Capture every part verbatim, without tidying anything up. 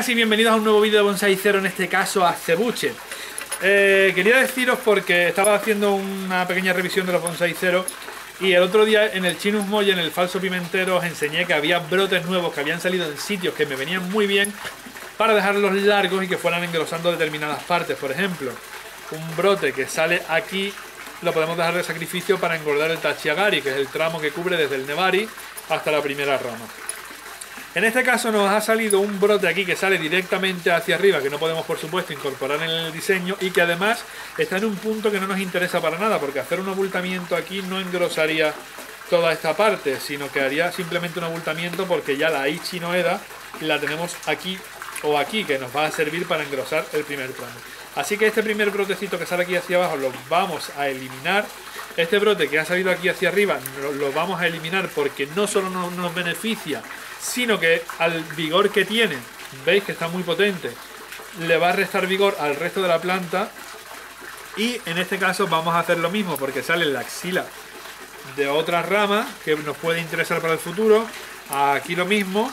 buenas y bienvenidos a un nuevo vídeo de Bonsai Zero, en este caso Acebuche. Eh, quería deciros porque estaba haciendo una pequeña revisión de los Bonsai Zero y el otro día en el Chinus Molle, en el falso pimentero, os enseñé que había brotes nuevos que habían salido en sitios que me venían muy bien para dejarlos largos y que fueran engrosando determinadas partes. Por ejemplo, un brote que sale aquí lo podemos dejar de sacrificio para engordar el Tachiagari, que es el tramo que cubre desde el Nebari hasta la primera rama. En este caso nos ha salido un brote aquí que sale directamente hacia arriba, que no podemos por supuesto incorporar en el diseño y que además está en un punto que no nos interesa para nada, porque hacer un abultamiento aquí no engrosaría toda esta parte, sino que haría simplemente un abultamiento porque ya la Ichi no Eda la tenemos aquí o aquí, que nos va a servir para engrosar el primer tramo. Así que este primer brotecito que sale aquí hacia abajo lo vamos a eliminar. Este brote que ha salido aquí hacia arriba lo vamos a eliminar porque no solo no nos beneficia, sino que al vigor que tiene, veis que está muy potente, le va a restar vigor al resto de la planta. Y en este caso vamos a hacer lo mismo porque sale la axila de otra rama que nos puede interesar para el futuro. Aquí lo mismo.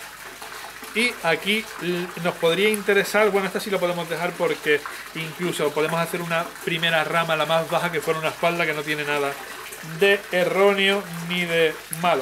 Y aquí nos podría interesar, bueno, esta sí lo podemos dejar porque incluso podemos hacer una primera rama, la más baja, que fuera una espalda que no tiene nada de erróneo ni de malo.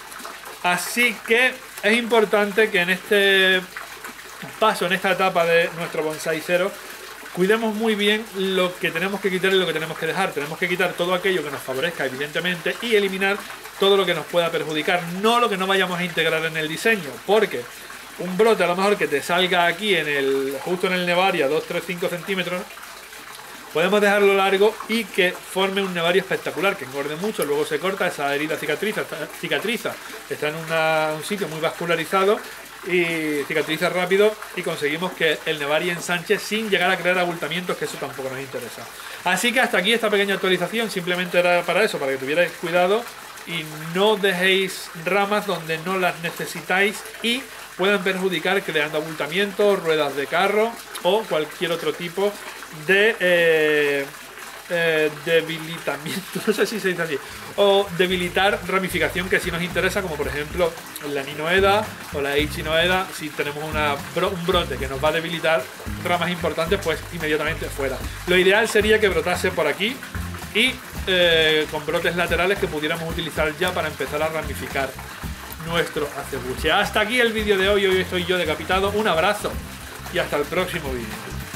Así que es importante que en este paso, en esta etapa de nuestro Bonsai Zero, cuidemos muy bien lo que tenemos que quitar y lo que tenemos que dejar. Tenemos que quitar todo aquello que nos favorezca, evidentemente, y eliminar todo lo que nos pueda perjudicar, no lo que no vayamos a integrar en el diseño, porque un brote a lo mejor que te salga aquí en el justo en el Nebari a dos, tres, cinco centímetros, podemos dejarlo largo y que forme un Nebari espectacular, que engorde mucho, luego se corta, esa herida cicatriza, cicatriza está en una, un sitio muy vascularizado y cicatriza rápido y conseguimos que el Nebari ensanche sin llegar a crear abultamientos, que eso tampoco nos interesa. Así que hasta aquí esta pequeña actualización, simplemente era para eso, para que tuvierais cuidado y no dejéis ramas donde no las necesitáis y pueden perjudicar creando abultamientos, ruedas de carro o cualquier otro tipo de eh, eh, debilitamiento, no sé si se dice así, o debilitar ramificación que sí nos interesa, como por ejemplo la Nino Eda o la Ichi no Eda. Si tenemos una, un brote que nos va a debilitar ramas importantes, pues inmediatamente fuera. Lo ideal sería que brotase por aquí y eh, con brotes laterales que pudiéramos utilizar ya para empezar a ramificar nuestro acebuche. Hasta aquí el vídeo de hoy. Hoy estoy yo decapitado. Un abrazo y hasta el próximo vídeo.